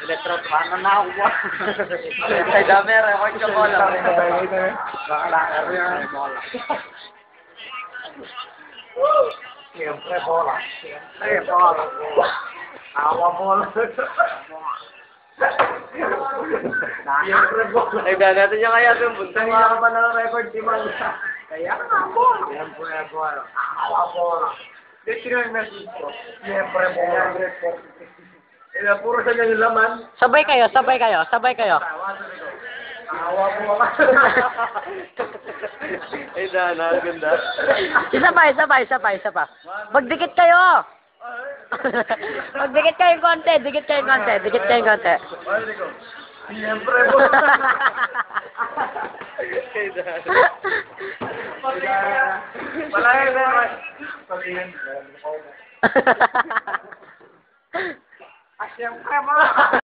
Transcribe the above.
Retro, paano na ako ba? Ay, dami, record ka mo lang. Siyempre, bola. Siyempre, bola. Awa bola. Siyempre, bola. Ay, gagawin niya kaya ito yung buntang nga pa na record si Manja. Kaya nga, bola. Siyempre, bola. Awa bola. Dito yung message ko. Siyempre, bola. Puro sa ganyan laman. Sabay kayo, sabay kayo, sabay kayo. Awa bola. Ay, dana, ganda. Isa pa. Magdikit kayo! Magdikit kayong konti, dikit kayong konti. Siyempre po. Ay, dana. Wala yun naman. Siyempre mo.